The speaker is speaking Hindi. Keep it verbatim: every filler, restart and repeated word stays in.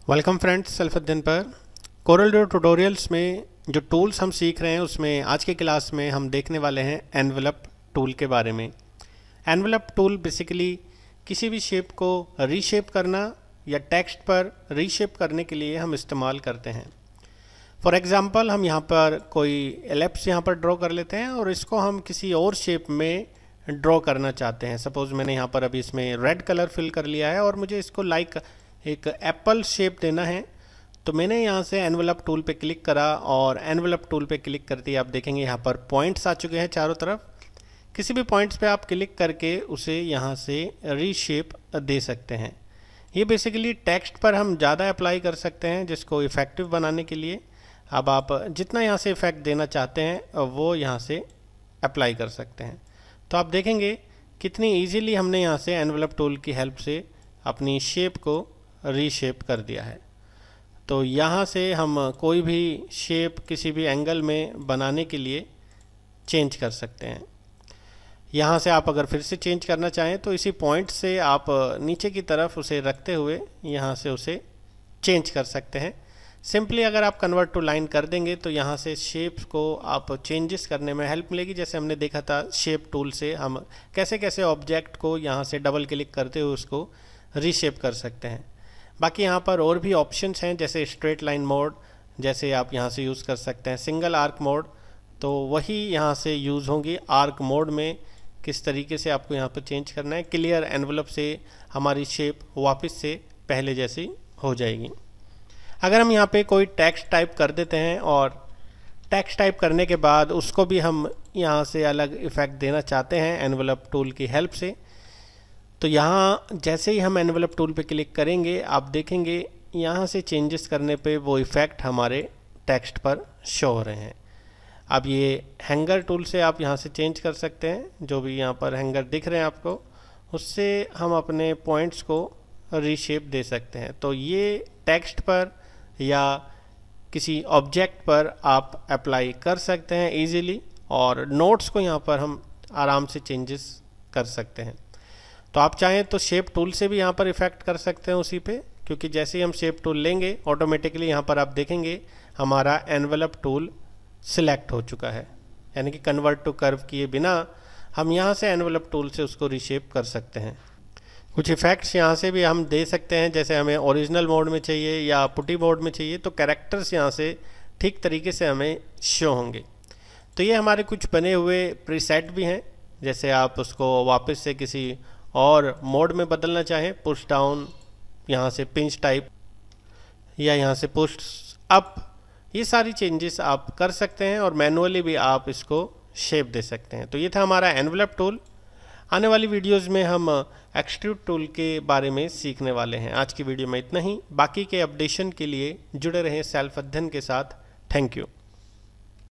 वेलकम फ्रेंड्स, सेल्फ अध्ययन पर कोरल ड्रॉ ट्यूटोरियल्स में जो टूल्स हम सीख रहे हैं उसमें आज के क्लास में हम देखने वाले हैं एनवेलप टूल के बारे में। एनवेलप टूल बेसिकली किसी भी शेप को रीशेप करना या टेक्स्ट पर रीशेप करने के लिए हम इस्तेमाल करते हैं। फॉर एग्जांपल हम यहाँ पर कोई एलिप्स यहाँ पर ड्रॉ कर लेते हैं और इसको हम किसी और शेप में ड्रॉ करना चाहते हैं। सपोज़ मैंने यहाँ पर अभी इसमें रेड कलर फिल कर लिया है और मुझे इसको लाइक एक एप्पल शेप देना है, तो मैंने यहाँ से एनवेलप टूल पे क्लिक करा और एनवेलप टूल पे क्लिक करते ही आप देखेंगे यहाँ पर पॉइंट्स आ चुके हैं चारों तरफ। किसी भी पॉइंट्स पे आप क्लिक करके उसे यहाँ से रीशेप दे सकते हैं। ये बेसिकली टेक्स्ट पर हम ज़्यादा अप्लाई कर सकते हैं जिसको इफ़ेक्टिव बनाने के लिए। अब आप जितना यहाँ से इफ़ेक्ट देना चाहते हैं वो यहाँ से अप्लाई कर सकते हैं। तो आप देखेंगे कितनी ईजीली हमने यहाँ से एनवेलप टूल की हेल्प से अपनी शेप को रीशेप कर दिया है। तो यहाँ से हम कोई भी शेप किसी भी एंगल में बनाने के लिए चेंज कर सकते हैं। यहाँ से आप अगर फिर से चेंज करना चाहें तो इसी पॉइंट से आप नीचे की तरफ उसे रखते हुए यहाँ से उसे चेंज कर सकते हैं। सिंपली अगर आप कन्वर्ट टू लाइन कर देंगे तो यहाँ से शेप्स को आप चेंजेस करने में हेल्प मिलेगी। जैसे हमने देखा था शेप टूल से हम कैसे कैसे ऑब्जेक्ट को यहाँ से डबल क्लिक करते हुए उसको रीशेप कर सकते हैं। बाकी यहाँ पर और भी ऑप्शंस हैं जैसे स्ट्रेट लाइन मोड, जैसे आप यहाँ से यूज़ कर सकते हैं सिंगल आर्क मोड, तो वही यहाँ से यूज़ होंगी। आर्क मोड में किस तरीके से आपको यहाँ पर चेंज करना है। क्लियर एनवेलप से हमारी शेप वापस से पहले जैसी हो जाएगी। अगर हम यहाँ पे कोई टेक्स्ट टाइप कर देते हैं और टेक्स्ट टाइप करने के बाद उसको भी हम यहाँ से अलग इफ़ेक्ट देना चाहते हैं एनवेलप टूल की हेल्प से, तो यहाँ जैसे ही हम एनवेलप टूल पे क्लिक करेंगे आप देखेंगे यहाँ से चेंजेस करने पे वो इफ़ेक्ट हमारे टेक्स्ट पर शो हो रहे हैं। अब ये हैंगर टूल से आप यहाँ से चेंज कर सकते हैं। जो भी यहाँ पर हैंगर दिख रहे हैं आपको, उससे हम अपने पॉइंट्स को रीशेप दे सकते हैं। तो ये टेक्स्ट पर या किसी ऑब्जेक्ट पर आप अप्लाई कर सकते हैं ईजीली, और नोट्स को यहाँ पर हम आराम से चेंजेस कर सकते हैं। तो आप चाहें तो शेप टूल से भी यहाँ पर इफ़ेक्ट कर सकते हैं उसी पे, क्योंकि जैसे ही हम शेप टूल लेंगे ऑटोमेटिकली यहाँ पर आप देखेंगे हमारा एनवेलप टूल सिलेक्ट हो चुका है। यानी कि कन्वर्ट टू कर्व किए बिना हम यहाँ से एनवेलप टूल से उसको रीशेप कर सकते हैं। कुछ इफ़ेक्ट्स यहाँ से भी हम दे सकते हैं, जैसे हमें ओरिजिनल मोड में चाहिए या पुटी मोड में चाहिए तो कैरेक्टर्स यहाँ से ठीक तरीके से हमें शो होंगे। तो ये हमारे कुछ बने हुए प्रीसेट भी हैं। जैसे आप उसको वापस से किसी और मोड में बदलना चाहें, पुश डाउन, यहाँ से पिंच टाइप, या यहाँ से पुश अप, ये सारी चेंजेस आप कर सकते हैं और मैनुअली भी आप इसको शेप दे सकते हैं। तो ये था हमारा एनवेलप टूल। आने वाली वीडियोस में हम एक्सट्रूड टूल के बारे में सीखने वाले हैं। आज की वीडियो में इतना ही। बाकी के अपडेशन के लिए जुड़े रहें सेल्फ अध्ययन के साथ। Thank you.